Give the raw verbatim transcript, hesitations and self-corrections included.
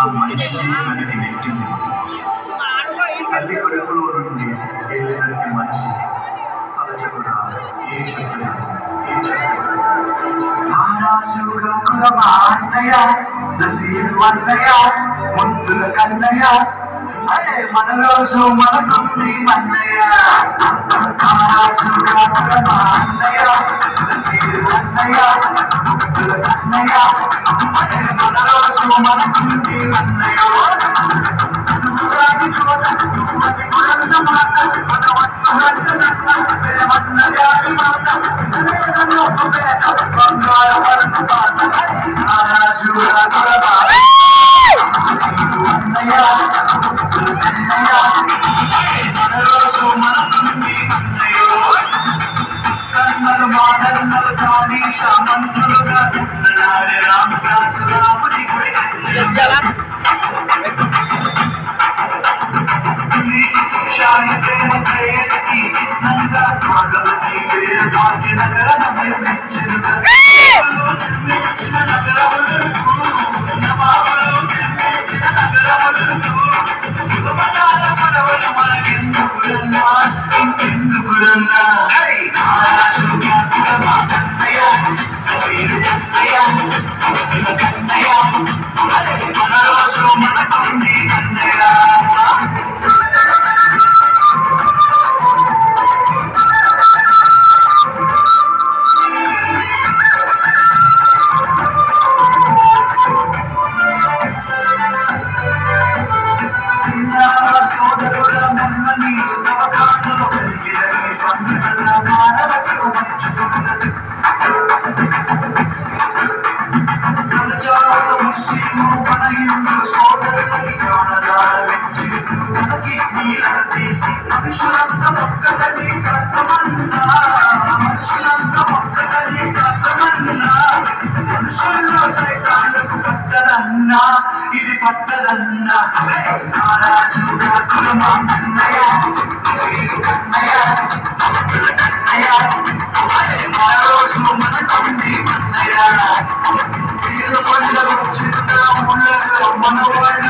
మనిషిని వెనక్కి నెట్టింది. తల్లి కడుపులో నుండి వెళ్ళినట్టు మనిషి తలచకుడా ఏ చెట్టుగా ఏ చెట్టుగా నారాజుగా కులమా అన్నయ్య నసీరు అన్నయ్య ముద్దుల కన్నయ్య అరే మన రోజు మనకుంది మన్నయ్య నారాజుగా కులమా అన్నయ్య నసీరు అన్నయ్య ముద్దుల కన్నయ్య అరే మన రోజు మనకుంది మన్నయ్య చోట అది పురన్న మాట మన వన్న వ్యాధి మాట బంగాళ వర్ణ మాట నారాజుగా కులమా నసీరు అన్నయ్య ముద్దుల కన్నయ్య మన రోజు మనకుంది మన్నయ్య కన్నలు మాటలు కానీ మంత్రులుగా ఉన్ననాడే రామదాసు రాముడి గుడి ప్రేమ ప్రేయసికి చిన్నంగా కాగలకి వేరే దాటి నగరం నిర్మించిన నిర్మించిన నగరములకు నవాబులు నిర్మించిన నగరములకు యువమతాల పడవలు మనకెందుకురన్నా ఇంకెందుకురన్నా నారాజుగా కులమా కన్నయ్య నసీరు కన్నయ్య ముద్దుల కన్నయ్య అరే మన రోజు మనకుంది కన్నయ్య మనుషులంతా ఒక్కదని శాస్త్రమన్నా మనుషులంతా ఒక్కదని శాస్త్రమన్నా మనుషుల్లో సైతాలకు పట్టదన్నా ఇది పట్టదన్నా నారాజుగా కులమా కన్నయ్య నసీరు కన్నయ్య ముద్దుల కన్నయ్య అరే మా రోజు మనకుంది మన్నయ్య వీరు పండుగ చిన్న ముళ్ళ మన వాళ్ళ